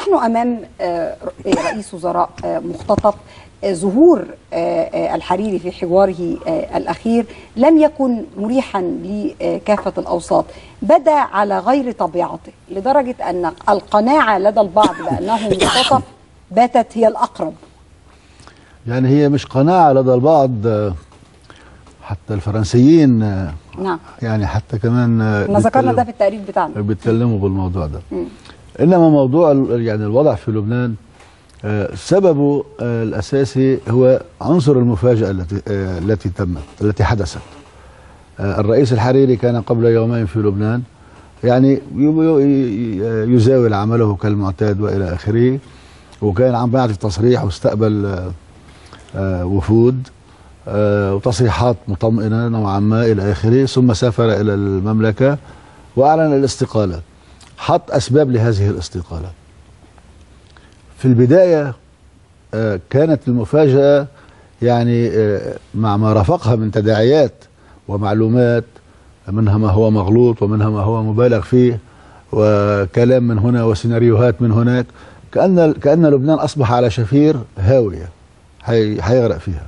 نحن أمام رئيس وزراء مختطف. ظهور الحريري في حواره الأخير لم يكن مريحا لكافة الأوساط، بدا على غير طبيعته لدرجة أن القناعة لدى البعض بأنه مختطف باتت هي الأقرب. يعني هي مش قناعة لدى البعض، حتى الفرنسيين نعم، يعني حتى كمان احنا ذكرنا ده في التقرير بتاعنا بيتكلموا بالموضوع ده. إنما موضوع يعني الوضع في لبنان سببه الأساسي هو عنصر المفاجأة التي حدثت. الرئيس الحريري كان قبل يومين في لبنان، يعني يزاول عمله كالمعتاد وإلى آخره، وكان عم يعطي تصريح واستقبل وفود وتصريحات مطمئنة نوعا ما إلى آخره، ثم سافر إلى المملكة وأعلن الاستقالة. حط أسباب لهذه الاستقالة. في البداية كانت المفاجأة يعني مع ما رافقها من تداعيات ومعلومات، منها ما هو مغلوط ومنها ما هو مبالغ فيه، وكلام من هنا وسيناريوهات من هناك، كأن لبنان أصبح على شفير هاوية هيغرق فيها.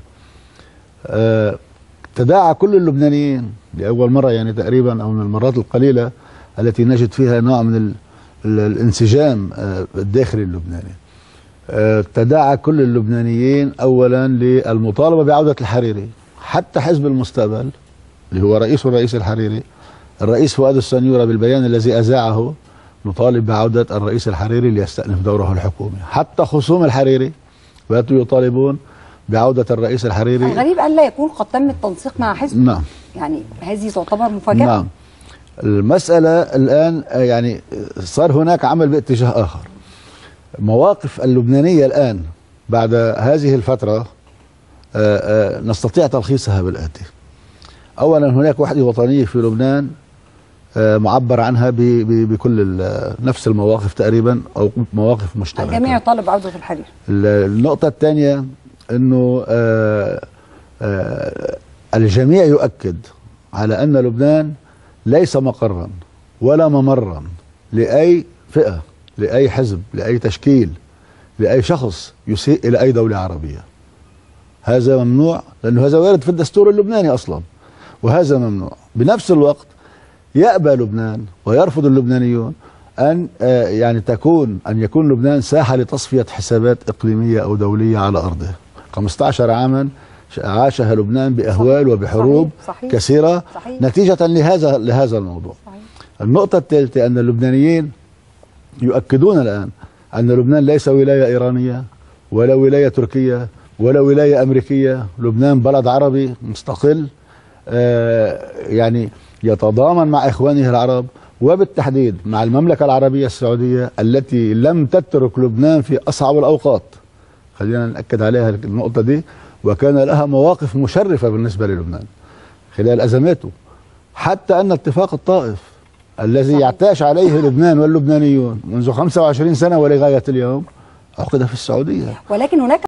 تداعى كل اللبنانيين لأول مرة، يعني تقريبا أو من المرات القليلة التي نجد فيها نوع من الانسجام الداخلي اللبناني. تداعى كل اللبنانيين أولا للمطالبة بعودة الحريري، حتى حزب المستقبل اللي هو رئيس الحريري، الرئيس فؤاد السنيورة بالبيان الذي أذاعه نطالب بعودة الرئيس الحريري ليستأنف دوره الحكومي. حتى خصوم الحريري باتوا يطالبون بعودة الرئيس الحريري. الغريب أن لا يكون قد تم التنسيق مع حزب. نعم، يعني هذه تعتبر مفاجأة. نعم. المسألة الآن يعني صار هناك عمل باتجاه آخر. مواقف اللبنانية الآن بعد هذه الفترة نستطيع تلخيصها بالآتي. أولا، هناك وحدة وطنية في لبنان معبر عنها بكل نفس المواقف تقريبا، أو مواقف مشتركة. الجميع يطالب بعودة الحريري. النقطة الثانية أنه الجميع يؤكد على أن لبنان ليس مقرا ولا ممرا لأي فئة، لأي حزب، لأي تشكيل، لأي شخص يسيء إلى أي دولة عربية. هذا ممنوع، لأنه هذا وارد في الدستور اللبناني أصلا، وهذا ممنوع. بنفس الوقت يأبى لبنان ويرفض اللبنانيون أن يكون لبنان ساحة لتصفية حسابات إقليمية أو دولية على أرضه. 15 عاما عاشها لبنان بأهوال وبحروب صحيح. كثيرة صحيح. نتيجة لهذا الموضوع. صحيح. النقطة الثالثة أن اللبنانيين يؤكدون الآن أن لبنان ليس ولاية إيرانية ولا ولاية تركية ولا ولاية أمريكية. لبنان بلد عربي مستقل، يعني يتضامن مع إخوانه العرب، وبالتحديد مع المملكة العربية السعودية التي لم تترك لبنان في أصعب الأوقات. خلينا نأكد عليها النقطة دي. وكان لها مواقف مشرفة بالنسبة للبنان خلال أزماته، حتى أن اتفاق الطائف الذي يعتاش عليه لبنان واللبنانيون منذ 25 سنة ولغاية اليوم عقد في السعودية. ولكن هناك